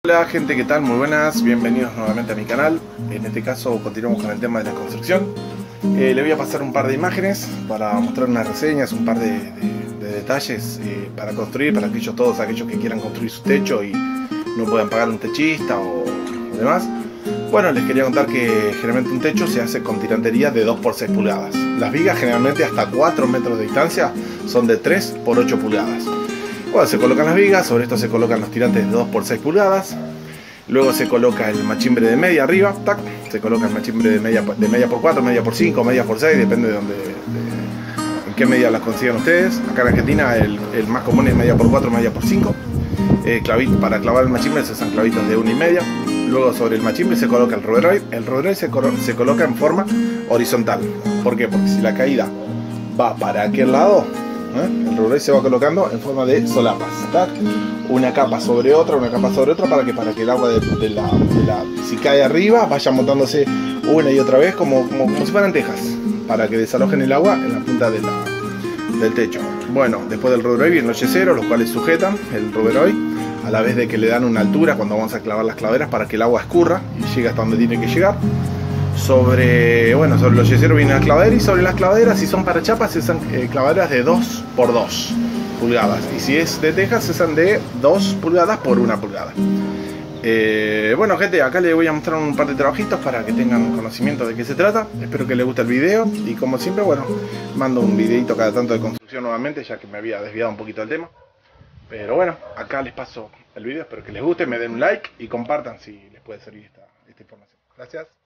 Hola gente, ¿qué tal? Muy buenas, bienvenidos nuevamente a mi canal. En este caso continuamos con el tema de la construcción. Le voy a pasar un par de imágenes para mostrar unas reseñas, un par de detalles para construir, para todos aquellos que quieran construir su techo y no puedan pagar un techista o demás. Bueno, les quería contar que generalmente un techo se hace con tirantería de 2 por 6 pulgadas. Las vigas generalmente hasta 4 metros de distancia son de 3 por 8 pulgadas. Bueno, se colocan las vigas, sobre esto se colocan los tirantes de 2 por 6 pulgadas. Luego se coloca el machimbre de media arriba, tac, se coloca el machimbre de media por 4, media por 5, media por 6, depende de en qué medida las consigan ustedes. Acá en Argentina el más común es media por 4, media por 5. Para clavar el machimbre se usan clavitos de 1,5. Luego sobre el machimbre se coloca el roveroid. El roveroid se coloca en forma horizontal. ¿Por qué? Porque si la caída va para aquel lado, el roveroid se va colocando en forma de solapas, ¿tak? Una capa sobre otra para que el agua si cae arriba vaya montándose una y otra vez como si fueran tejas, para que desalojen el agua en la punta del techo. Bueno, después del roveroid vienen los yeseros, los cuales sujetan el roveroid a la vez de que le dan una altura cuando vamos a clavar las claveras para que el agua escurra y llegue hasta donde tiene que llegar. Sobre los yeseros vienen las clavaderas, y sobre las clavaderas, si son para chapas, se usan clavaderas de 2 por 2 pulgadas, y si es de tejas se usan de 2 pulgadas por 1 pulgada. Bueno gente, acá les voy a mostrar un par de trabajitos para que tengan conocimiento de qué se trata. Espero que les guste el video y como siempre, bueno, mando un videito cada tanto de construcción nuevamente, ya que me había desviado un poquito del tema. Pero bueno, acá les paso el video, espero que les guste, me den un like y compartan si les puede servir esta información. Gracias.